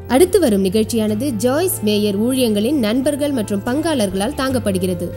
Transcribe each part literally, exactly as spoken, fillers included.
அடுத்து வரும் நிகழ்ச்சியானது ஜாய்ஸ் மேயர் ஊழியங்களின் நண்பர்கள் மற்றும் பங்காளர்களால் தாங்கப்படுகிறது.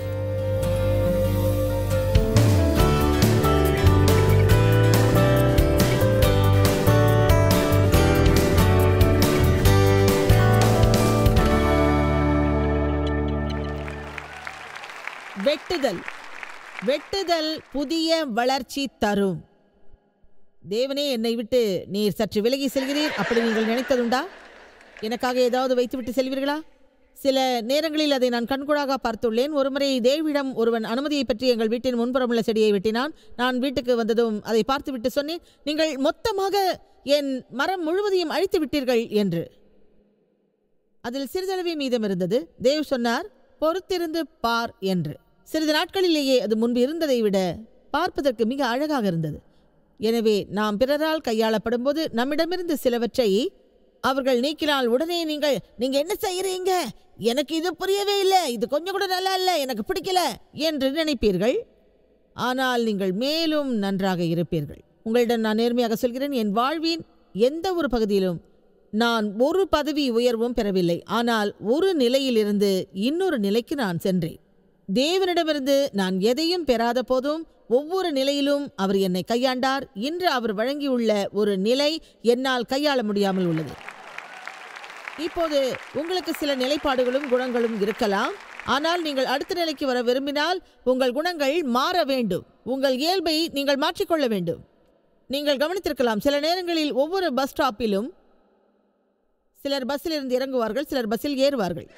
வெட்டுதல் வெட்டுதல் புதிய வளர்ச்சி தரும். தேவனே, என்னை விட்டு நீர் சற்று விலகி செல்கிறீர், அப்படி நீங்கள் நினைத்ததுண்டா? எனக்காக ஏதாவது வைத்துவிட்டு செல்வீர்களா? சில நேரங்களில் அதை நான் கண்கூடாக பார்த்துள்ளேன். ஒருமுறை தேவிடம் ஒருவன் அனுமதியை பற்றி எங்கள் வீட்டின் முன்புறமுள்ள செடியை வெட்டினான். நான் வீட்டுக்கு வந்ததும் அதை பார்த்துவிட்டு சொன்னேன், நீங்கள் மொத்தமாக என் மரம் முழுவதையும் அழித்து விட்டீர்கள் என்று. அதில் சிறிதளவே மீதம் இருந்தது. தேவ் சொன்னார், பொறுத்திருந்து பார் என்று. சிறிது நாட்களிலேயே அது முன்பு இருந்ததை விட பார்ப்பதற்கு மிக அழகாக இருந்தது. எனவே நாம் பிறரால் கையாளப்படும் போது நம்மிடமிருந்து சிலவற்றை அவர்கள் நீக்கினால் உடனே நீங்கள் நீங்க என்ன செய்யறீங்க, எனக்கு இது புரியவே இல்லை, இது கொஞ்சம் கூட நல்லா இல்லை, எனக்கு பிடிக்கல என்று நினைப்பீர்கள். ஆனால் நீங்கள் மேலும் நன்றாக இருப்பீர்கள். உங்களிடம் நான் நேர்மையாக சொல்கிறேன், என் வாழ்வின் எந்த ஒரு பகுதியிலும் நான் ஒரு பதவி உயர்வும் பெறவில்லை. ஆனால் ஒரு நிலையிலிருந்து இன்னொரு நிலைக்கு நான் சென்றேன். தேவனிடமிருந்து நான் எதையும் பெறாத போதும் ஒவ்வொரு நிலையிலும் அவர் என்னை கையாண்டார். இன்று அவர் வழங்கியுள்ள ஒரு நிலை என்னால் கையாள முடியாமல் உள்ளது. இப்போது உங்களுக்கு சில நிலைப்பாடுகளும் குணங்களும் இருக்கலாம். ஆனால் நீங்கள் அடுத்த நிலைக்கு வர விரும்பினால் உங்கள் குணங்கள் மாற வேண்டும். உங்கள் இயல்பை நீங்கள் மாற்றிக்கொள்ள வேண்டும். நீங்கள் கவனித்திருக்கலாம், சில நேரங்களில் ஒவ்வொரு பஸ் ஸ்டாப்பிலும் சிலர் பஸ்ஸில் இருந்து இறங்குவார்கள், சிலர் பஸ்ஸில் ஏறுவார்கள்.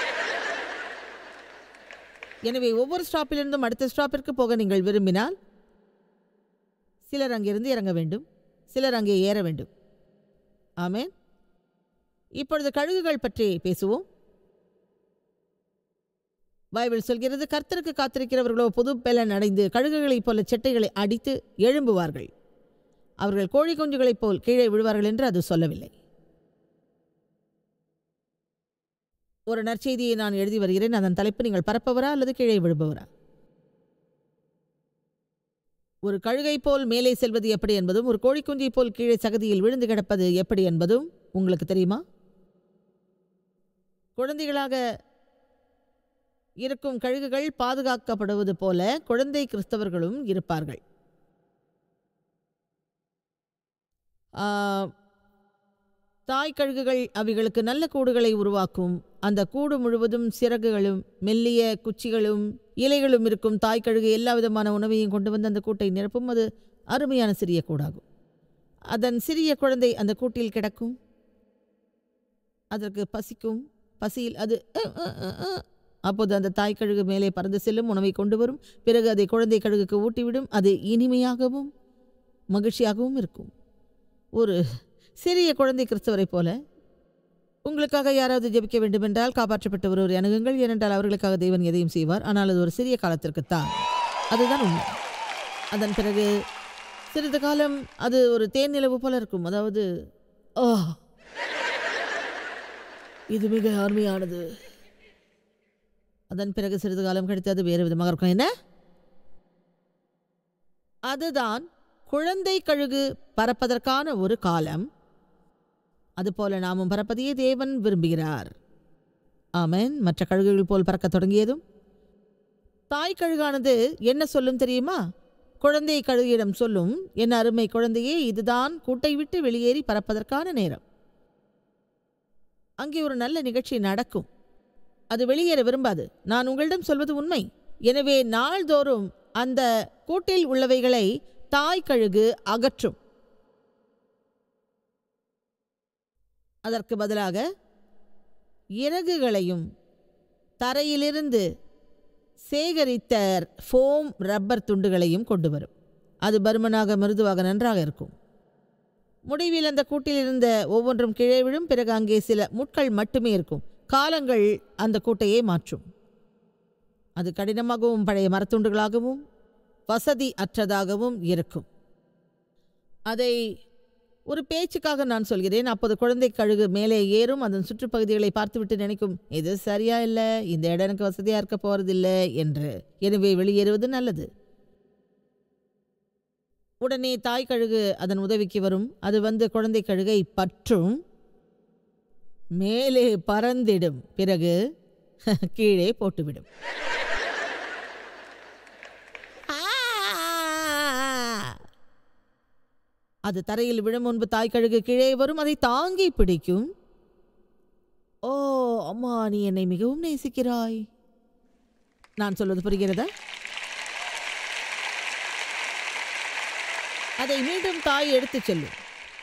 எனவே ஒவ்வொரு ஸ்டாப்பிலிருந்தும் அடுத்த ஸ்டாப்பிற்கு போக நீங்கள் விரும்பினால் சிலர் அங்கிருந்து இறங்க வேண்டும், சிலர் அங்கே ஏற வேண்டும். ஆமென். இப்பொழுது கழுகுகள் பற்றி பேசுவோம். பைபிள் சொல்கிறது, கர்த்தருக்கு காத்திருக்கிறவர்களோ புது பலன் அடைந்து கழுகுகளைப் போல செட்டைகளை அடித்து எழும்புவார்கள். அவர்கள் கோழி குஞ்சுகளைப் போல் கீழே விழுவார்கள் என்று அது சொல்லவில்லை. ஒரு நற்செய்தியை நான் எழுதி வருகிறேன். அதன் தலைப்பு, நீங்கள் பறப்பவரா அல்லது கீழே விழுபவரா? ஒரு கழுகை போல் மேலே செல்வது எப்படி என்பதும் ஒரு கோழிக்குஞ்சை போல் கீழே சகதியில் விழுந்து கிடப்பது எப்படி என்பதும் உங்களுக்கு தெரியுமா? குழந்தைகளாக இருக்கும் கழுகுகள் பாதுகாக்கப்படுவது போல குழந்தை கிறிஸ்தவர்களும் இருப்பார்கள். தாய் கழுகுகள் அவைகளுக்கு நல்ல கூடுகளை உருவாக்கும். அந்த கூடு முழுவதும் சிறகுகளும் மெல்லிய குச்சிகளும் இலைகளும் இருக்கும். தாய் கழுகு எல்லா விதமான உணவையும் கொண்டு வந்து அந்த கூட்டை நிரப்பும். அது அருமையான சிறிய கூடாகும். அதன் சிறிய குழந்தை அந்த கூட்டில் கிடக்கும். அதற்கு பசிக்கும். பசியில் அது அப்போது அந்த தாய் கழுகு மேலே பறந்து செல்லும், உணவை கொண்டு வரும். பிறகு அதை குழந்தை கழுகுக்கு ஊட்டிவிடும். அது இனிமையாகவும் மகிழ்ச்சியாகவும் இருக்கும். ஒரு சிறிய குழந்தை கிறிஸ்தவரை போல. உங்களுக்காக யாராவது ஜெபிக்க வேண்டுமென்றால் காப்பாற்றப்பட்ட ஒருவரை அணுகுங்கள். ஏனென்றால் அவர்களுக்காக தேவன் எதையும் செய்வார். ஆனால் அது ஒரு சிறிய காலத்திற்குத்தான். அதுதான் உண்மை. அதன் பிறகு சிறிது காலம் அது ஒரு தேன் நிலவு போல இருக்கும். அதாவது, ஓ, இது மிக அருமையானது. அதன் பிறகு சிறிது காலம் கழித்து அது வேறு விதமாக இருக்கும். என்ன? அதுதான் குழந்தை கழுகு பறப்பதற்கான ஒரு காலம். அதுபோல நாமும் பறப்பதையே தேவன் விரும்புகிறார். ஆமென். மற்ற கழுகுகள் போல் பறக்க தொடங்கியதும் தாய் கழுகானது என்ன சொல்லும் தெரியுமா? குழந்தை கழுகிடம் சொல்லும், என் அருமை குழந்தையே, இதுதான் கூட்டை விட்டு வெளியேறி பறப்பதற்கான நேரம். அங்கே ஒரு நல்ல நிகழ்ச்சி நடக்கும். அது வெளியேற விரும்பாது. நான் உங்களிடம் சொல்வது உண்மை. எனவே நாள்தோறும் அந்த கூட்டில் உள்ளவைகளை தாய் கழுகு அகற்றும். அதற்கு பதிலாக இறகுகளையும் தரையிலிருந்து சேகரித்த ஃபோம் ரப்பர் துண்டுகளையும் கொண்டு வரும். அது பருமனாக மிருதுவாக நன்றாக இருக்கும். முடிவில் அந்த கூட்டில் இருந்த ஒவ்வொன்றும் கீழே விழும். பிறகு அங்கே சில முட்கள் மட்டுமே இருக்கும். காலங்கள் அந்த கூட்டையே மாற்றும். அது கடினமாகவும் பழைய மரத்துண்டுகளாகவும் வசதி அற்றதாகவும் இருக்கும். அதை ஒரு பேச்சுக்காக நான் சொல்கிறேன். அப்போது குழந்தை கழுகு மேலே ஏறும். அதன் சுற்றுப்பகுதிகளை பார்த்துவிட்டு நினைக்கும், இது சரியா இல்லை, இந்த இடம் எனக்கு வசதியாக இருக்க போறதில்லை என்று. எனவே வெளியேறுவது நல்லது. உடனே தாய் கழுகு அதன் உதவிக்கு வரும். அது வந்து குழந்தை கழுகை பற்றும். மேலே பறந்திடும், பிறகு கீழே போட்டுவிடும். அது தரையில் விழும் முன்பு தாய் கழுகு கீழே வரும், அதை தாங்கி பிடிக்கும். ஓ அம்மா, நீ என்னை மிகவும் நேசிக்கிறாய். நான் சொல்வது புரிகிறதா? அதை மீண்டும் தாய் எடுத்துச் செல்லும்.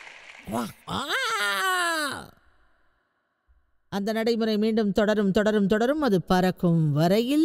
அந்த நடைமுறை மீண்டும் தொடரும் தொடரும் தொடரும். அது பறக்கும் வரையில்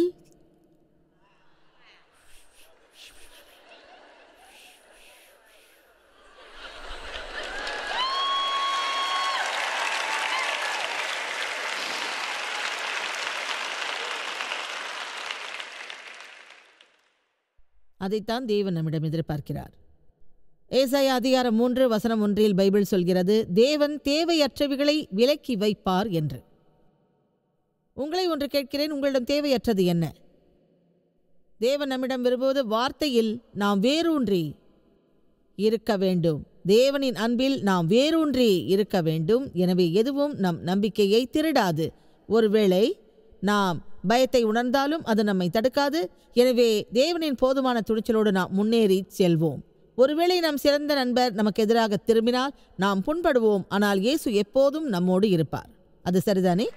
அதைத்தான் தேவன் நம்மிடம் எதிர்பார்க்கிறார். ஏசாயா அதிகாரம் மூன்று வசனம் ஒன்றில் பைபிள் சொல்கிறது, தேவன் தேவையற்றவைகளை விலக்கி வைப்பார் என்று. உங்களை ஒன்று கேட்கிறேன், உங்களிடம் தேவையற்றது என்ன? தேவன் நம்மிடம் விரும்புவது வார்த்தையில் நாம் வேரூன்றி இருக்க வேண்டும். தேவனின் அன்பில் நாம் வேரூன்றி இருக்க வேண்டும். எனவே எதுவும் நம் நம்பிக்கையை திருடாது. ஒருவேளை நாம் பயத்தை உணர்ந்தாலும் அது நம்மை தடுக்காது. எனவே தேவனின் போதுமான துணிச்சலோடு நாம் முன்னேறி செல்வோம். ஒருவேளை நம் சிறந்த நண்பர் நமக்கு எதிராக திரும்பினால் நாம் புண்படுவோம். ஆனால் இயேசு எப்போதும் நம்மோடு இருப்பார். அது சரிதானே?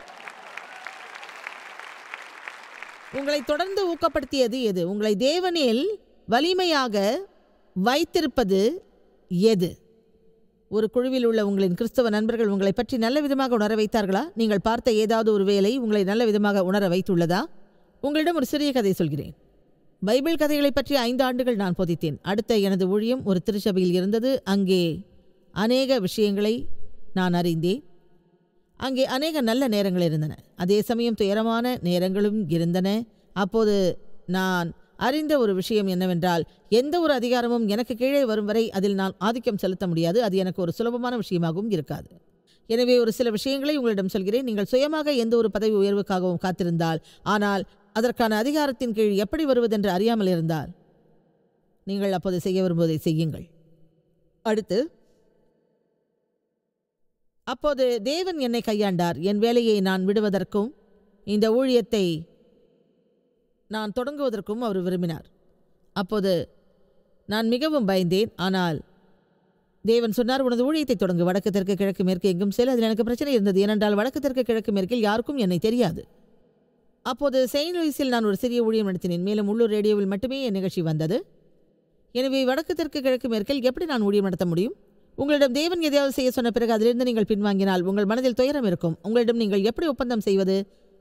உங்களை தொடர்ந்து ஊக்கப்படுத்தியது எது? உங்களை தேவனில் வலிமையாக வைத்திருப்பது எது? ஒரு குழுவில் உள்ள உங்களின் கிறிஸ்தவ நண்பர்கள் உங்களை பற்றி நல்ல விதமாக உணர வைத்தார்களா? நீங்கள் பார்த்த ஏதாவது ஒரு வேலை உங்களை நல்ல விதமாக உணர வைத்துள்ளதா? உங்களிடம் ஒரு சிறிய கதை சொல்கிறேன். பைபிள் கதைகளை பற்றி ஐந்து ஆண்டுகள் நான் போதித்தேன். அடுத்த எனது ஊழியம் ஒரு திருச்சபையில் இருந்தது. அங்கே அநேக விஷயங்களை நான் அறிந்தேன். அங்கே அநேக நல்ல நேரங்கள் இருந்தன, அதே சமயம் துயரமான நேரங்களும் இருந்தன. அப்போது நான் அறிந்த ஒரு விஷயம் என்னவென்றால், எந்த ஒரு அதிகாரமும் எனக்கு கீழே வரும் வரை அதில் நான் ஆதிக்கம் செலுத்த முடியாது. அது எனக்கு ஒரு சுலபமான விஷயமாகவும் இருக்காது. எனவே ஒரு சில விஷயங்களை உங்களிடம் சொல்கிறேன். நீங்கள் சுயமாக எந்த ஒரு பதவி உயர்வுக்காகவும் காத்திருந்தால், ஆனால் அதற்கான அதிகாரத்தின் கீழ் எப்படி வருவதென்று அறியாமல் இருந்தால், நீங்கள் அப்போது செய்ய விரும்புவதை செய்யுங்கள். அடுத்து, அப்போது தேவன் என்னை கையாண்டார். என் வேலையை நான் விடுவதற்கும் இந்த ஊழியத்தை நான் தொடங்குவதற்கும் அவர் விரும்பினார். அப்போது நான் மிகவும் பயந்தேன். ஆனால் தேவன் சொன்னார், உனது ஊழியத்தை தொடங்கு, வடக்கு தெற்கு கிழக்கு மேற்கு எங்கும் செல். அதில் எனக்கு பிரச்சனை இருந்தது. ஏனென்றால் வடக்கு தெற்கு கிழக்கு மேற்கில் யாருக்கும் என்னை தெரியாது. அப்போது செயின்ட் லூயிஸில் நான் ஒரு சிறிய ஊழியம் நடத்தினேன். மேலும் உள்ளூர் ரேடியோவில் மட்டுமே என் நிகழ்ச்சி வந்தது. எனவே வடக்கு தெற்கு கிழக்கு மேற்கில் எப்படி நான் ஊழியம் நடத்த முடியும்? உங்களிடம் தேவன் எதையாவது செய்ய சொன்ன பிறகு அதிலிருந்து நீங்கள் பின்வாங்கினால் உங்கள் மனதில் துயரம் இருக்கும். உங்களிடம் நீங்கள் எப்படி ஒப்பந்தம் செய்வது,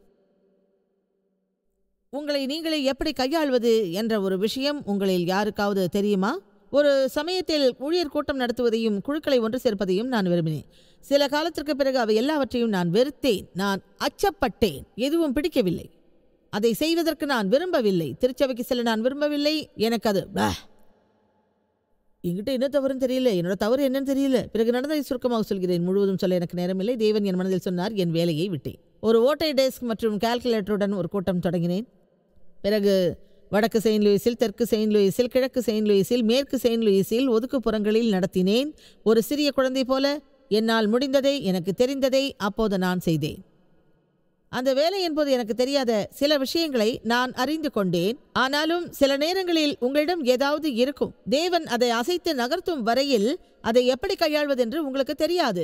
உங்களை நீங்களே எப்படி கையாள்வது என்ற ஒரு விஷயம் உங்களில் யாருக்காவது தெரியுமா? ஒரு சமயத்தில் ஊழியர் கூட்டம் நடத்துவதையும் குழுக்களை ஒன்று சேர்ப்பதையும் நான் விரும்பினேன். சில காலத்திற்கு பிறகு அவை எல்லாவற்றையும் நான் வெறுத்தேன். நான் அச்சப்பட்டேன். எதுவும் பிடிக்கவில்லை. அதை செய்வதற்கு நான் விரும்பவில்லை. திருச்சபைக்கு செல்ல நான் விரும்பவில்லை. எனக்கு அது என்கிட்ட என்ன தவறுன்னு தெரியல, என்னோட தவறு என்னன்னு தெரியல. பிறகு நடந்ததை சுருக்கமாக சொல்கிறேன். முழுவதும் சொல்ல எனக்கு நேரமில்லை. தேவன் என் மனதில் சொன்னார், என் வேலையை விட்டேன். ஒரு ஓட்டை டெஸ்க் மற்றும் கால்குலேட்டருடன் ஒரு கூட்டம் தொடங்கினேன். பிறகு வடக்கு செயின்ட் லூயிஸில், தெற்கு செயின்ட் லூயிஸில், கிழக்கு செயின்ட் லூயிஸில், மேற்கு செயின்ட் லூயிஸில் ஒதுக்குப்புறங்களில் நடத்தினேன். ஒரு சிறிய குழந்தை போல என்னால் முடிந்ததை, எனக்கு தெரிந்ததை அப்போது நான் செய்தேன். அந்த வேலை என்பது எனக்கு தெரியாத சில விஷயங்களை நான் அறிந்து கொண்டேன். ஆனாலும் சில நேரங்களில் உங்களிடம் ஏதாவது இருக்கும். தேவன் அதை அசைத்து நகர்த்தும் வரையில் அதை எப்படி கையாள்வதென்று உங்களுக்கு தெரியாது.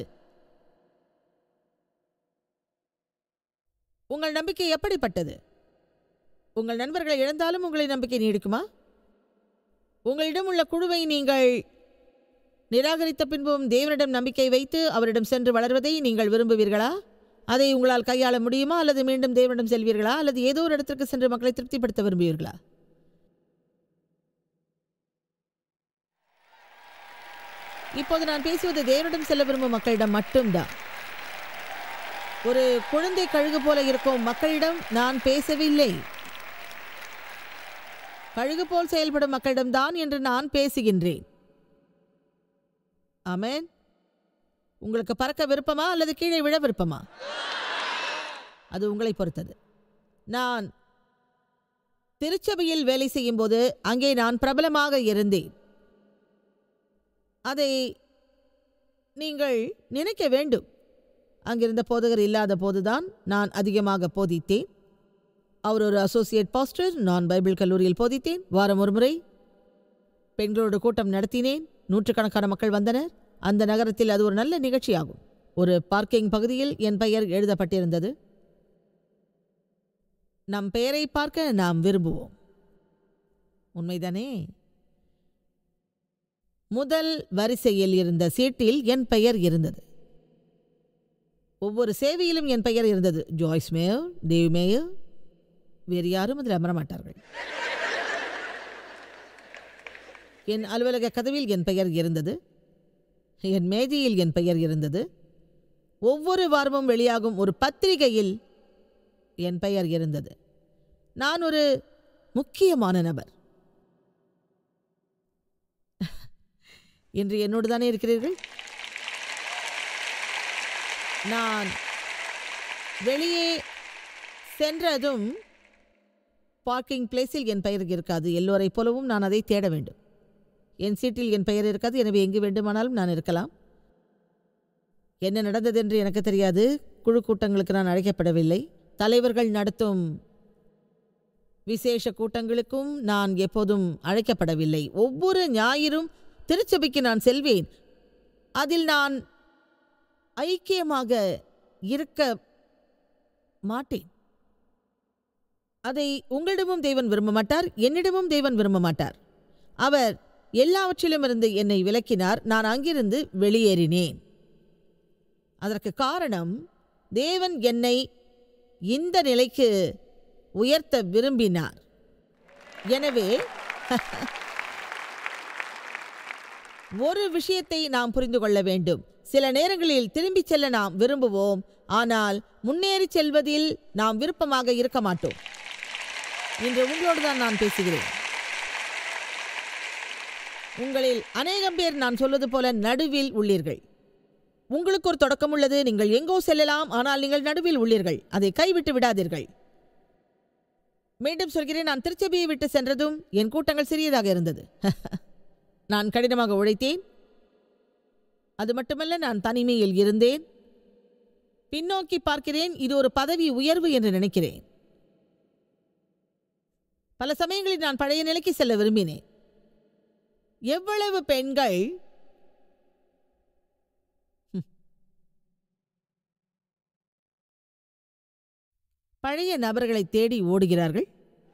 உங்கள் நம்பிக்கை எப்படிப்பட்டது? உங்கள் நண்பர்களை இழந்தாலும் உங்களின் நம்பிக்கை நீடிக்குமா? உங்களிடம் உள்ள குழுவை நீங்கள் நிராகரித்த பின்பும் தேவனிடம் நம்பிக்கை வைத்து அவரிடம் சென்று வளர்வதை நீங்கள் விரும்புவீர்களா? அதை உங்களால் கையாள முடியுமா? அல்லது மீண்டும் தேவனிடம் செல்வீர்களா? அல்லது ஏதோ ஒரு இடத்திற்கு சென்று மக்களை திருப்திப்படுத்த விரும்புவீர்களா? இப்போது நான் பேசுவது தேவனிடம் செல்ல விரும்பும் மக்களிடம் மட்டும்தான். ஒரு குழந்தை கழுகு போல இருக்கும் மக்களிடம் நான் பேசவில்லை. கழுகு போல் செயல்படும் மக்களிடம்தான் என்று நான் பேசுகின்றேன். ஆமென். உங்களுக்கு பறக்க விருப்பமா அல்லது கீழே விழ விருப்பமா? அது உங்களை பொறுத்தது. நான் திருச்சபையில் வேலை செய்யும் போது அங்கே நான் பிரபலமாக இருந்தேன். அதை நீங்கள் நினைக்க வேண்டும். அங்கிருந்த போதகர் இல்லாத போதுதான் நான் அதிகமாக போதித்தேன். அவர் ஒரு அசோசியேட் பாஸ்டர், நான் பைபிள் கல்லூரியில் போதித்தேன். வாரம் ஒரு முறை பெண்களோட கூட்டம் நடத்தினேன். நூற்றுக்கணக்கான மக்கள் வந்தனர். அந்த நகரத்தில் அது ஒரு நல்ல நிகழ்ச்சியாகும். ஒரு பார்க்கிங் பகுதியில் என் பெயர் எழுதப்பட்டிருந்தது. நம் பெயரை பார்க்க நாம் விரும்புவோம். உண்மைதானே? முதல் வரிசையில் இருந்த சீட்டில் என் பெயர் இருந்தது. ஒவ்வொரு சேவையிலும் என் பெயர் இருந்தது. ஜாய்ஸ் மேயர், டேவ் மேயர், வேறு யாரும் அதில் அமர மாட்டார்கள். என் அலுவலக கதவில் என் பெயர் இருந்தது. என் மேஜையில் என் பெயர் இருந்தது. ஒவ்வொரு வாரமும் வெளியாகும் ஒரு பத்திரிகையில் என் பெயர் இருந்தது. நான் ஒரு முக்கியமான நபர். இன்று என்னோடு தானே இருக்கிறீர்கள்? நான் வெளியே சென்றதும் பார்க்கிங் பிளேஸில் என் பெயர் இருக்காது. எல்லோரை போலவும் நான் அதை தேட வேண்டும். என் சீட்டில் என் பெயர் இருக்காது. எனவே எங்கு வேண்டுமானாலும் நான் இருக்கலாம். என்ன நடந்தது என்று எனக்கு தெரியாது. குழு கூட்டங்களுக்கு நான் அழைக்கப்படவில்லை. தலைவர்கள் நடத்தும் விசேஷ கூட்டங்களுக்கும் நான் எப்போதும் அழைக்கப்படவில்லை. ஒவ்வொரு ஞாயிறும் திருச்சபைக்கு நான் செல்வேன். அதில் நான் ஐக்கியமாக இருக்க மாட்டேன். அதை உங்களிடமும் தேவன் விரும்ப மாட்டார், என்னிடமும் தேவன் விரும்ப மாட்டார். அவர் எல்லாவற்றிலும் இருந்து என்னை விலக்கினார். நான் அங்கிருந்து வெளியேறினேன். அதற்கு காரணம், தேவன் என்னை இந்த நிலைக்கு உயர்த்த விரும்பினார். எனவே ஒரு விஷயத்தை நாம் புரிந்து கொள்ள வேண்டும். சில நேரங்களில் திரும்பிச் செல்ல நாம் விரும்புவோம், ஆனால் முன்னேறி செல்வதில் நாம் விருப்பமாக இருக்க மாட்டோம். இன்று உங்களோடு தான் நான் பேசுகிறேன். உங்களில் அநேகம் பேர் நான் சொல்வது போல நடுவில் உள்ளீர்கள். உங்களுக்கு ஒரு தொடக்கம் உள்ளது. நீங்கள் எங்கோ செல்லலாம், ஆனால் நீங்கள் நடுவில் உள்ளீர்கள். அதை கைவிட்டு விடாதீர்கள். மீண்டும் சொல்கிறேன், நான் திருச்சபையை விட்டு சென்றதும் என் கூட்டங்கள் சிறியதாக இருந்தது. நான் கடினமாக உழைத்தேன். அது மட்டுமல்ல, நான் தனிமையில் இருந்தேன். பின்னோக்கி பார்க்கிறேன், இது ஒரு பதவி உயர்வு என்று நினைக்கிறேன். பல சமயங்களில் நான் பழைய நிலைக்கு செல்ல விரும்பினேன். எவ்வளவு பெண்கள் பழைய நபர்களை தேடி ஓடுகிறார்கள்?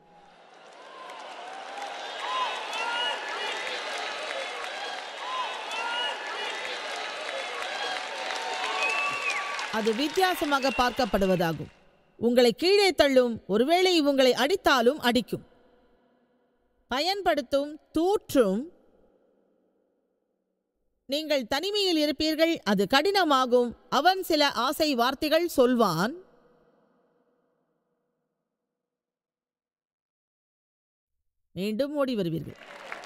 அது வித்தியாசமாக பார்க்கப்படுவதாகும். உங்களை கீழே தள்ளும், ஒருவேளை உங்களை அடித்தாலும் அடிக்கும், பயன்படுத்தும், தூற்றும். நீங்கள் தனிமையில் இருப்பீர்கள். அது கடினமாகும். அவன் சில ஆசை வார்த்தைகள் சொல்வான். மீண்டும் ஓடி வருவீர்கள்.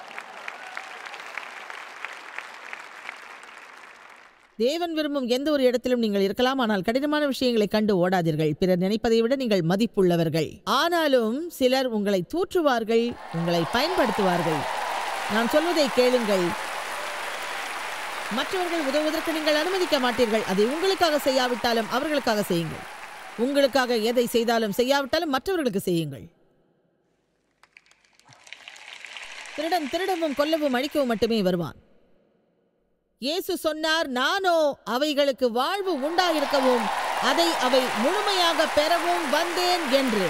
தேவன் விரும்பும் எந்த ஒரு இடத்திலும் நீங்கள் இருக்கலாம், ஆனால் கடினமான விஷயங்களை கண்டு ஓடாதீர்கள். பிறர் நினைப்பதை விட நீங்கள் மதிப்புள்ளவர்கள். ஆனாலும் சிலர் உங்களை தூற்றுவார்கள், உங்களை பயன்படுத்துவார்கள். நான் சொல்வதை கேளுங்கள். மற்றவர்கள் உதவுவதற்கு நீங்கள் அனுமதிக்க மாட்டீர்கள். அதை உங்களுக்காக செய்யாவிட்டாலும் அவர்களுக்காக செய்யுங்கள். உங்களுக்காக எதை செய்தாலும் செய்யாவிட்டாலும் மற்றவர்களுக்கு செய்யுங்கள். திருடன் திருடவும் கொல்லவும் அழிக்கவும் மட்டுமே வருவான். இயேசு சொன்னார், நானோ அவைகளுக்கு வாழ்வு உண்டாயிருக்கவும் அதை அவை முழுமையாக பெறவும் வந்தேன் என்று.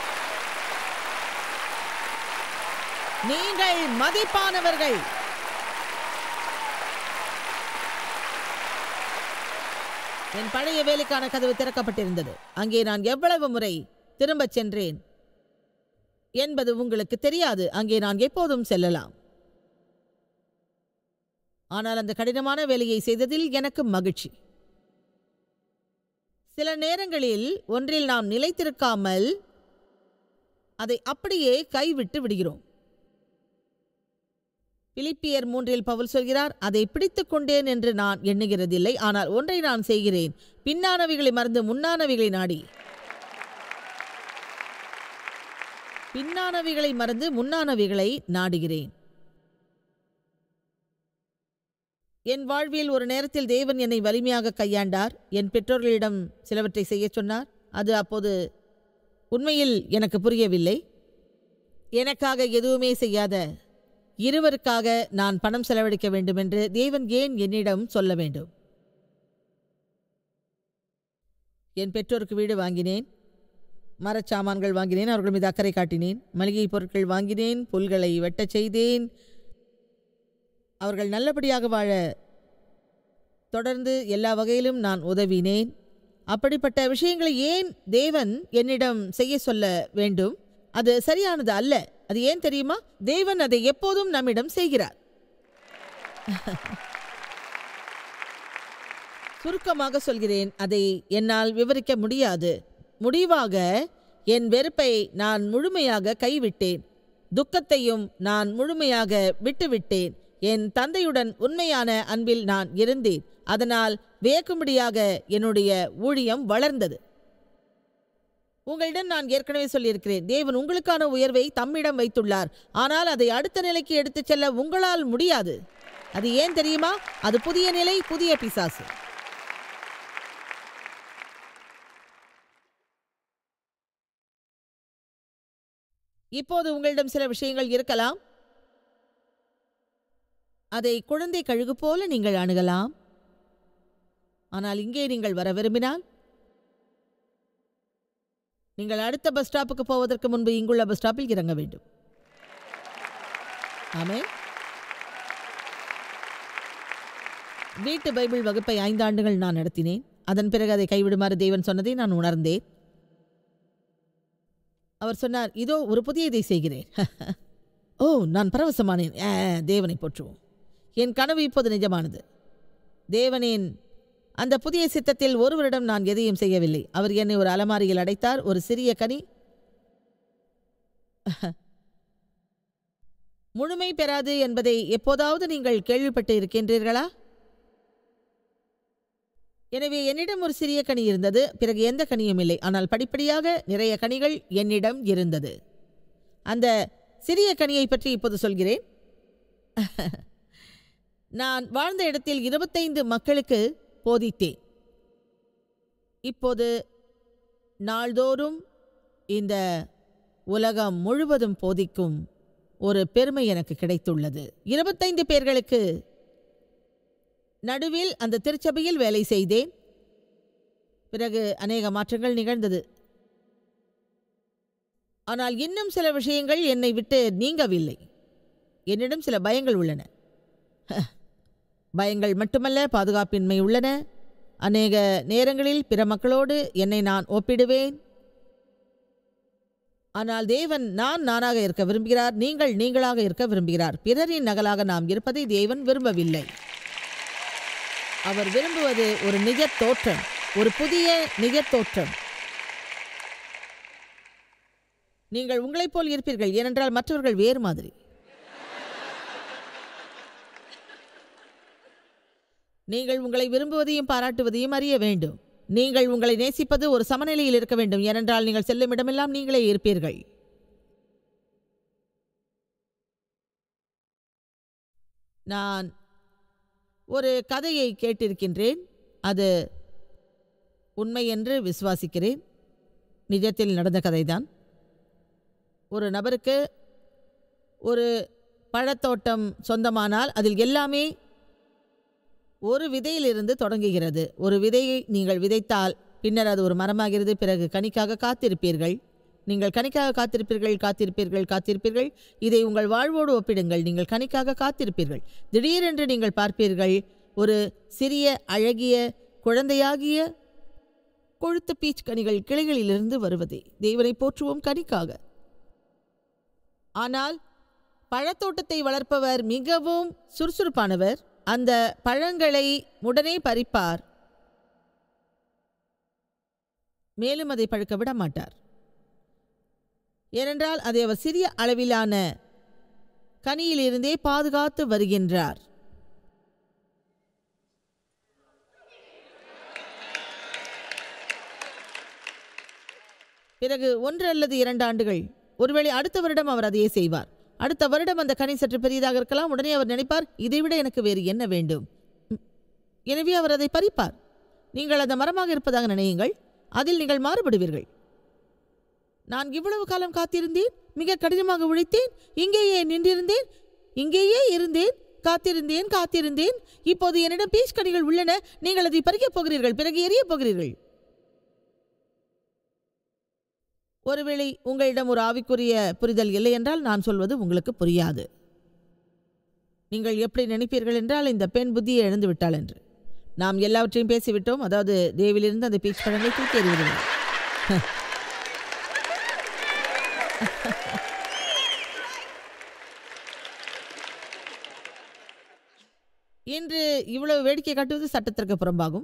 நீங்கள் மதிப்பானவர்கள். என் பழைய வேலைக்கான கதவு திறக்கப்பட்டிருந்தது. அங்கே நான் எவ்வளவு முறை திரும்பச் சென்றேன் என்பது உங்களுக்கு தெரியாது. அங்கே நான் எப்போதும் செல்லலாம். ஆனால் அந்த கடினமான வேலையை செய்ததில் எனக்கு மகிழ்ச்சி. சில நேரங்களில் ஒன்றில் நாம் நிலைத்திருக்காமல் அதை அப்படியே கைவிட்டு விடுகிறோம். பிலிப்பியர் மூன்றில் பவுல் சொல்கிறார், அதை பிடித்துக் கொண்டேன் என்று நான் எண்ணுகிறதில்லை, ஆனால் ஒன்றை நான் செய்கிறேன், பின்னானவைகளை மறந்து முன்னானவைகளை நாடி பின்னானவைகளை மறந்து முன்னானவைகளை நாடுகிறேன். என் வாழ்வில் ஒரு நேரத்தில் தேவன் என்னை வலிமையாக கையாண்டார். என் பெற்றோர்களிடம் சிலவற்றை செய்ய சொன்னார். அது அப்போது உண்மையில் எனக்கு புரியவில்லை. எனக்காக எதுவுமே செய்யாத இருவருக்காக நான் பணம் செலவழிக்க வேண்டும் என்று தேவன் ஏன் என்னிடம் சொல்ல வேண்டும்? என் பெற்றோருக்கு வீடு வாங்கினேன், மரச்சாமான்கள் வாங்கினேன், அவர்கள் மீது அக்கறை காட்டினேன், மளிகை பொருட்கள் வாங்கினேன், புல்களை வெட்டச் செய்தேன். அவர்கள் நல்லபடியாக வாழ தொடர்ந்து எல்லா வகையிலும் நான் உதவினேன். அப்படிப்பட்ட விஷயங்களை ஏன் தேவன் என்னிடம் செய்ய சொல்ல வேண்டும்? அது சரியானது அல்ல. அது ஏன் தெரியுமா? தேவன் அதை எப்போதும் நம்மிடம் செய்கிறார். சுருக்கமாக சொல்கிறேன், அதை என்னால் விவரிக்க முடியாது. முடிவாக என் வெறுப்பை நான் முழுமையாக கைவிட்டேன். துக்கத்தையும் நான் முழுமையாக விட்டுவிட்டேன். என் தந்தையுடன் உண்மையான அன்பில் நான் இருந்தேன். அதனால் வியக்கும்படியாக என்னுடைய ஊழியம் வளர்ந்தது. உங்களிடம் நான் ஏற்கனவே சொல்லியிருக்கிறேன், தேவன் உங்களுக்கான உயர்வை தம்மிடம் வைத்துள்ளார். ஆனால் அதை அடுத்த நிலைக்கு எடுத்துச் செல்ல உங்களால் முடியாது. அது ஏன் தெரியுமா? அது புதிய நிலை, புதிய பிசாசு. இப்போது உங்களிடம் சில விஷயங்கள் இருக்கலாம். அதை குழந்தை கழுகு போல நீங்கள் அணுகலாம். ஆனால் இங்கே நீங்கள் வர விரும்பினால் நீங்கள் அடுத்த பஸ் ஸ்டாப்புக்கு போவதற்கு முன்பு இங்குள்ள பஸ் ஸ்டாப்பில் இறங்க வேண்டும். ஆமென். வீட்டு பைபிள் வகுப்பை ஐந்து ஆண்டுகள் நான் நடத்தினேன். அதன் பிறகு அதை கைவிடுமாறு தேவன் சொன்னதை நான் உணர்ந்தேன். அவர் சொன்னார், இதோ ஒரு புதிய இதை செய்கிறேன். ஓ, நான் பரவசமானேன். தேவனை போற்றுவோம். என் கனவு இப்போது நிஜமானது. தேவனின் அந்த புதிய சித்தத்தில் ஒருவரிடம் நான் எதையும் செய்யவில்லை. அவர் என்னை ஒரு அலமாரியில் அடைத்தார். ஒரு சிறிய கனி முழுமை பெறாது என்பதை எப்போதாவது நீங்கள் கேள்விப்பட்டு இருக்கின்றீர்களா? எனவே என்னிடம் ஒரு சிறிய கனி இருந்தது. பிறகு எந்த கனியும் இல்லை. ஆனால் படிப்படியாக நிறைய கனிகள் என்னிடம் இருந்தது. அந்த சிறிய கனியை பற்றி இப்போது சொல்கிறேன். நான் வாழ்ந்த இடத்தில் இருபத்தைந்து மக்களுக்கு போதித்தேன். இப்போது நாள்தோறும் இந்த உலகம் முழுவதும் போதிக்கும் ஒரு பெருமை எனக்கு கிடைத்துள்ளது. இருபத்தைந்து பேர்களுக்கு நடுவில் அந்த திருச்சபையில் வேலை செய்தேன். பிறகு அநேக மாற்றங்கள் நிகழ்ந்தது. ஆனால் இன்னும் சில விஷயங்கள் என்னை விட்டு நீங்கவில்லை. என்னிடம் சில பயங்கள் உள்ளன. பயங்கள் மட்டுமல்ல, பாதுகாப்பின்மை உள்ளன. அநேக நேரங்களில் பிற மக்களோடு என்னை நான் ஒப்பிடுவேன். ஆனால் தேவன் நான் நானாக இருக்க விரும்புகிறார். நீங்கள் நீங்களாக இருக்க விரும்புகிறார். பிறரின் நகலாக நாம் இருப்பதை தேவன் விரும்பவில்லை. அவர் விரும்புவது ஒரு நிஜ தோற்றம், ஒரு புதிய நிஜ தோற்றம். நீங்கள் உங்களைப் போல் இருப்பீர்கள், ஏனென்றால் மற்றவர்கள் வேறு மாதிரி. நீங்கள் உங்களை விரும்புவதையும் பாராட்டுவதையும் அறிய வேண்டும். நீங்கள் உங்களை நேசிப்பது ஒரு சமநிலையில் இருக்க வேண்டும், ஏனென்றால் நீங்கள் செல்லும் இடமெல்லாம் நீங்களே இருப்பீர்கள். நான் ஒரு கதையை கேட்டிருக்கின்றேன். அது உண்மை என்று விசுவாசிக்கிறேன். நிஜத்தில் நடந்த கதைதான். ஒரு நபருக்கு ஒரு பழத்தோட்டம் சொந்தமானால் அதில் எல்லாமே ஒரு விதையிலிருந்து தொடங்குகிறது. ஒரு விதையை நீங்கள் விதைத்தால் பின்னர் அது ஒரு மரமாகிறது. பிறகு கனிக்காக காத்திருப்பீர்கள். நீங்கள் கனிக்காக காத்திருப்பீர்கள் காத்திருப்பீர்கள் காத்திருப்பீர்கள் இதை உங்கள் வாழ்வோடு ஒப்பிடுங்கள். நீங்கள் கனிக்காக காத்திருப்பீர்கள். திடீரென்று நீங்கள் பார்ப்பீர்கள் ஒரு சிறிய அழகிய குழந்தையாகிய கொழுத்த பீச் கனிகள் கிளைகளிலிருந்து வருவதே. தேவனை போற்றுவோம் கனிக்காக. ஆனால் பழத்தோட்டத்தை வளர்ப்பவர் மிகவும் சுறுசுறுப்பானவர். அந்த பழங்களை உடனே பறிப்பார். மேலும் அதை பழுக்க விட மாட்டார். ஏனென்றால் அதை அவர் சிறிய அளவிலான கனியிலிருந்தே பாதுகாத்து வருகின்றார். பிறகு ஒன்று அல்லது இரண்டு ஆண்டுகள், ஒருவேளை அடுத்த வருடம் அவர் அதையே செய்வார். அடுத்த வருடம் அந்த கனி சற்று பெரியதாக இருக்கலாம். உடனே அவர் நினைப்பார், இதைவிட எனக்கு வேறு என்ன வேண்டும்? எனவே அவர் அதை பறிப்பார். நீங்கள் அந்த மரமாக இருப்பதாக நினையுங்கள், அதில் நீங்கள் மாறுபடுவீர்கள். நான் இவ்வளவு காலம் காத்திருந்தேன், மிக கடினமாக உழைத்தேன், இங்கேயே நின்றிருந்தேன், இங்கேயே இருந்தேன், காத்திருந்தேன் காத்திருந்தேன் இப்போது என்னிடம் பீச் கனிகள் உள்ளன, நீங்கள் அதை பறிக்கப் போகிறீர்கள், பிறகு எரியப் போகிறீர்கள். ஒருவேளை உங்களிடம் ஒரு ஆவிக்குரிய புரிதல் இல்லை என்றால் நான் சொல்வது உங்களுக்கு புரியாது. நீங்கள் எப்படி நினைப்பீர்கள் என்றால் இந்த பெண் புத்தியை இழந்து விட்டாள் என்று. நாம் எல்லாவற்றையும் பேசிவிட்டோம். அதாவது தேவிலிருந்து அந்த பீச் பழங்களை தூக்கி எறிவிடுங்கள். இன்று இவ்வளவு வேடிக்கை காட்டுவது சட்டத்திற்கு புறம்பாகும்.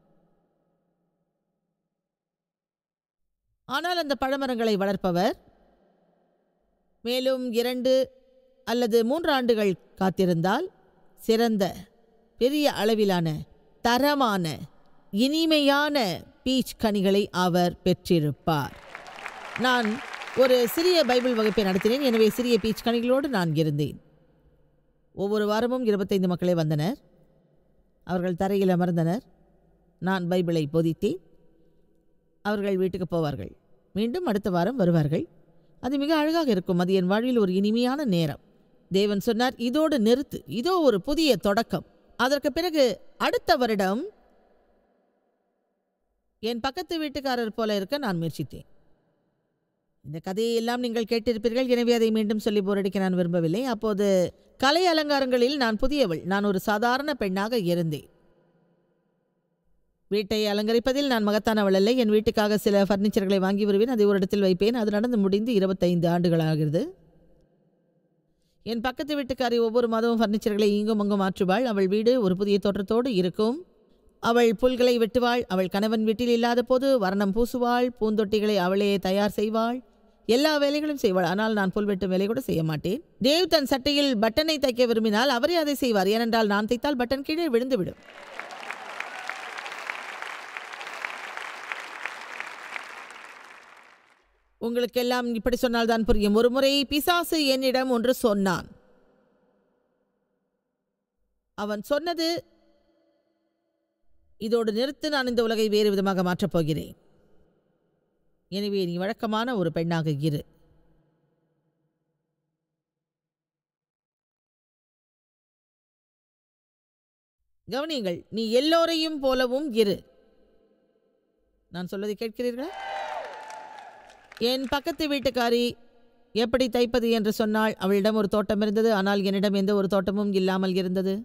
ஆனால் அந்த பழமரங்களை வளர்ப்பவர் மேலும் இரண்டு அல்லது மூன்று ஆண்டுகள் காத்திருந்தால் சிறந்த பெரிய அளவிலான தரமான இனிமையான பீச் கனிகளை அவர் பெற்றிருப்பார். நான் ஒரு சிறிய பைபிள் வகுப்பை நடத்தினேன். எனவே சிறிய பீச் கனிகளோடு நான் இருந்தேன். ஒவ்வொரு வாரமும் இருபத்தைந்து மக்களே வந்தனர். அவர்கள் தரையில் அமர்ந்தனர். நான் பைபிளை போதித்தேன். அவர்கள் வீட்டுக்கு போவார்கள். மீண்டும் அடுத்த வாரம் வருவார்கள். அது மிக அழகாக இருக்கும். அது என் வாழ்வில் ஒரு இனிமையான நேரம். தேவன் சொன்னார், இதோடு நிறுத்து, இதோ ஒரு புதிய தொடக்கம். அதற்கு பிறகு அடுத்த வருடம் என் பக்கத்து வீட்டுக்காரர் போல இருக்க நான் முயற்சித்தேன். இந்த கதையை எல்லாம் நீங்கள் கேட்டிருப்பீர்கள். எனவே அதை மீண்டும் சொல்லி போரடிக்க நான் விரும்பவில்லை. அப்போது கலை அலங்காரங்களில் நான் புதியவள். நான் ஒரு சாதாரண பெண்ணாக இருந்தேன். வீட்டை அலங்கரிப்பதில் நான் மகத்தானவள் அல்ல. என் வீட்டுக்காக சில ஃபர்னிச்சர்களை வாங்கி வருவேன், அதை ஒரு இடத்தில் வைப்பேன். அது நடந்து முடிந்து இருபத்தைந்து ஆண்டுகளாகிறது. என் பக்கத்து வீட்டுக்காரி ஒவ்வொரு மாதமும் ஃபர்னிச்சர்களை இங்கும் அங்கும் மாற்றுவாள். அவள் வீடு ஒரு புதிய தோற்றத்தோடு இருக்கும். அவள் புல்களை வெட்டுவாள். அவள் கணவன் வீட்டில் இல்லாத போது வர்ணம் பூசுவாள். பூந்தொட்டிகளை அவளே தயார் செய்வாள். எல்லா வேலைகளும் செய்வாள். ஆனால் நான் புல் வெட்டும் வேலை கூட செய்ய மாட்டேன். தேவ் தன் சட்டையில் பட்டனை தைக்க விரும்பினால் அவரே அதை செய்வார். ஏனென்றால் நான் தைத்தால் பட்டன் கீழே விழுந்துவிடும். உங்களுக்கெல்லாம் இப்படி சொன்னால் தான் புரியும். ஒரு முறை பிசாசு என்னிடம் ஒன்று சொன்னான். அவன் சொன்னது, இதோடு நிறுத்து, நான் இந்த உலகை வேறு விதமாக மாற்றப் போகிறேன். எனவே நீ வழக்கமான ஒரு பெண்ணாக இரு. கவனியுங்கள், நீ எல்லோரையும் போலவும் இரு. நான் சொல்வதை கேட்கிறீர்களா? என் பக்கத்து வீட்டுக்காரி எப்படி தைப்பது என்று சொன்னால், அவளிடம் ஒரு தோட்டம் இருந்தது. ஆனால் என்னிடம் எந்த ஒரு தோட்டமும் இல்லாமல் இருந்தது.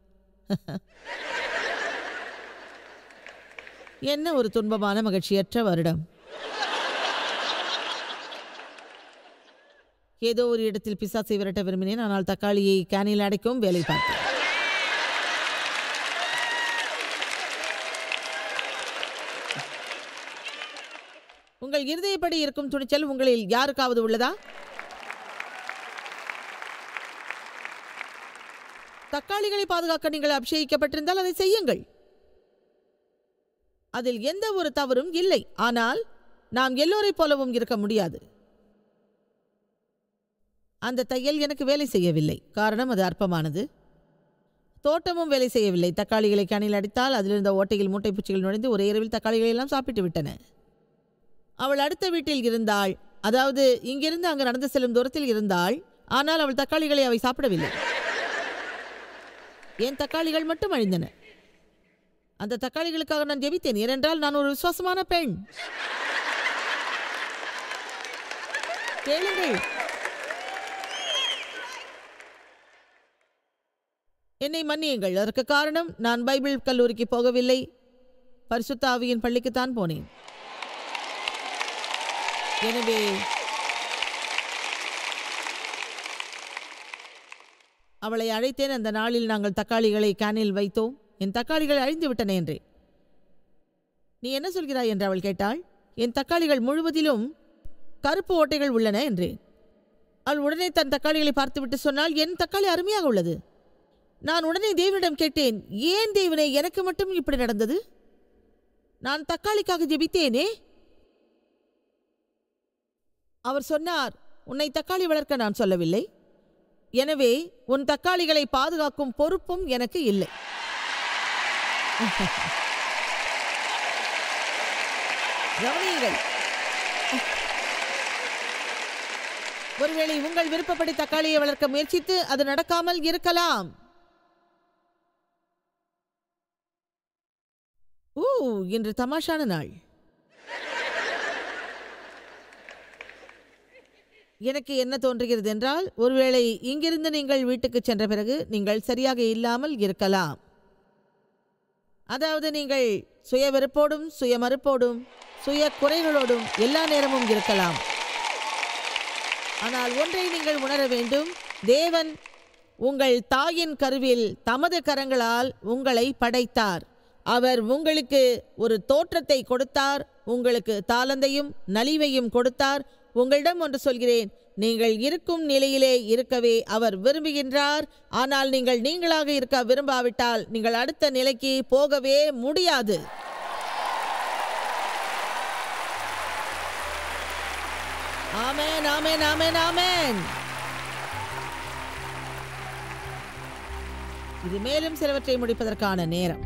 என்ன ஒரு துன்பமான மகிழ்ச்சியற்ற வருடம். ஏதோ ஒரு இடத்தில் பிசாசை விரட்ட விரும்பினேன். ஆனால் தக்காளியை கேனில் அடைக்கும் வேலை பார்த்தேன். உங்கள் இருதயப்படி இருக்கும் துணிச்சல் உங்களில் யாருக்காவது உள்ளதா? தக்காளிகளை பாதுகாக்க நீங்கள் அபிஷேகிக்கப்பட்டிருந்தால் அதை செய்யுங்கள். அதில் எந்த ஒரு தவறும் இல்லை. ஆனால் நாம் எல்லோரை போலவும் இருக்க முடியாது. அந்த தையல் எனக்கு வேலை செய்யவில்லை. காரணம், அது அற்பமானது. தோட்டமும் வேலை செய்யவில்லை. தக்காளிகளை கேனில் அடித்தால் அதிலிருந்த ஓட்டையில் மூட்டை பூச்சிகள் நுழைந்து ஒரே இரவில் தக்காளிகளை எல்லாம் சாப்பிட்டு விட்டன. அவள் அடுத்த வீட்டில் இருந்தாள். அதாவது இங்கிருந்து அங்கு நடந்து செல்லும் தூரத்தில் இருந்தாள். ஆனால் அவள் தக்காளிகளை அவை சாப்பிடவில்லை. என் தக்காளிகள் மட்டும் அழிந்தன. அந்த தக்காளிகளுக்காக நான் ஜெபித்தேன். ஏனென்றால் நான் ஒரு விசுவாசமான பெண். கேளுங்கள், என்னை மன்னியுங்கள். அதற்கு காரணம், நான் பைபிள் கல்லூரிக்கு போகவில்லை, பரிசுத்த ஆவியின் பள்ளிக்குத்தான் போனேன். எனவே அவளை அழைத்தேன். அந்த நாளில் நாங்கள் தக்காளிகளை கேனில் வைத்தோம். என் தக்காளிகள் அழிந்து விட்டன என்றேன். நீ என்ன சொல்கிறாய் என்று அவள் கேட்டாள். என் தக்காளிகள் முழுவதிலும் கருப்பு ஓட்டைகள் உள்ளன என்றேன். அவள் உடனே தன் தக்காளிகளை பார்த்துவிட்டு சொன்னால், என் தக்காளி அருமையாக உள்ளது. நான் உடனே தேவனிடம் கேட்டேன், ஏன் தேவனே எனக்கு மட்டும் இப்படி நடந்தது? நான் தக்காளிக்காக ஜெபித்தேனே. அவர் சொன்னார், உன்னை தக்காளி வளர்க்க நான் சொல்லவில்லை. எனவே உன் தக்காளிகளை பாதுகாக்கும் பொறுப்பும் எனக்கு இல்லை. கவனியுங்கள். ஒருவேளை உங்கள் விருப்பப்படி தக்காளியை வளர்க்க முயற்சித்து அது நடக்காமல் இருக்கலாம். ஓ, இன்று தமாஷான நாள். எனக்கு என்ன தோன்றுகிறது என்றால், ஒருவேளை இங்கிருந்து நீங்கள் வீட்டுக்கு சென்ற பிறகு நீங்கள் சரியாக இல்லாமல் இருக்கலாம். அதாவது நீங்கள் சுய வெறுப்போடும் சுய மறுப்போடும் சுய குறைகளோடும் எல்லா நேரமும் இருக்கலாம். ஆனால் ஒன்றை நீங்கள் உணர வேண்டும், தேவன் உங்கள் தாயின் கருவில் தமது கரங்களால் உங்களை படைத்தார். அவர் உங்களுக்கு ஒரு தோற்றத்தை கொடுத்தார், உங்களுக்கு தாளந்தையும் நலிவையும் கொடுத்தார். உங்களிடம் ஒன்று சொல்கிறேன், நீங்கள் இருக்கும் நிலையிலே இருக்கவே அவர் விரும்புகின்றார். ஆனால் நீங்கள் நீங்களாக இருக்க விரும்பாவிட்டால் நீங்கள் அடுத்த நிலைக்கு போகவே முடியாது. ஆமென், ஆமென், ஆமென், ஆமென். இது மேலும் சிலவற்றை முடிப்பதற்கான நேரம்.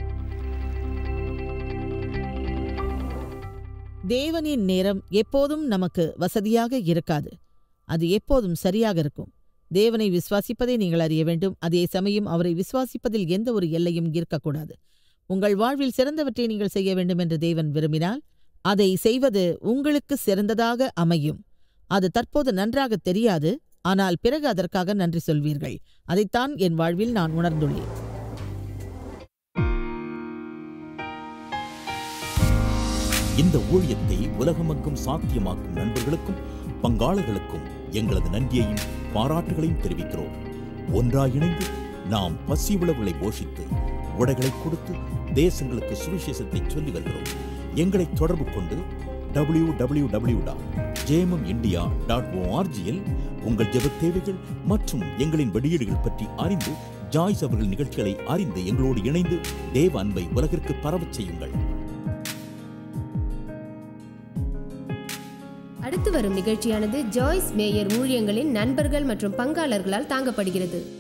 தேவனின் நேரம் எப்போதும் நமக்கு வசதியாக இருக்காது. அது எப்போதும் சரியாக இருக்கும். தேவனை விசுவாசிப்பதை நீங்கள் அறிய வேண்டும். அதே சமயம் அவரை விசுவாசிப்பதில் எந்த ஒரு எல்லையும் இருக்கக்கூடாது. உங்கள் வாழ்வில் சிறந்தவற்றை நீங்கள் செய்ய வேண்டும் என்று தேவன் விரும்பினால் அதை செய்வது உங்களுக்கு சிறந்ததாக அமையும். அது தற்போது நன்றாக தெரியாது, ஆனால் பிறகு அதற்காக நன்றி சொல்வீர்கள். அதைத்தான் என் வாழ்வில் நான் உணர்ந்துள்ளேன். இந்த ஊழியத்தை உலகமெங்கும் சாத்தியமாக்கும் நண்பர்களுக்கும் பங்காளர்களுக்கும் எங்களது நன்றியையும் பாராட்டுகளையும் தெரிவிக்கிறோம். ஒன்றாய் இணைந்து நாம் பசி உழவுகளை போஷித்து உடைகளை கொடுத்து தேசங்களுக்கு சுவிசேஷத்தை சொல்லி வருகிறோம். எங்களை தொடர்பு கொண்டு W W W dot JMM India dot ஓஆர்ஜியில் உங்கள் ஜெப தேவைகள் மற்றும் எங்களின் வெளியீடுகள் பற்றி அறிந்து ஜாய்ஸ் அவர்கள் நிகழ்ச்சிகளை அறிந்து எங்களோடு இணைந்து தேவ அன்பை உலகிற்கு பரவச் செய்யுங்கள். அடுத்து வரும் நிகழ்ச்சியானது ஜாய்ஸ் மேயர் ஊழியங்களின் நண்பர்கள் மற்றும் பங்காளர்களால் தாங்கப்படுகிறது.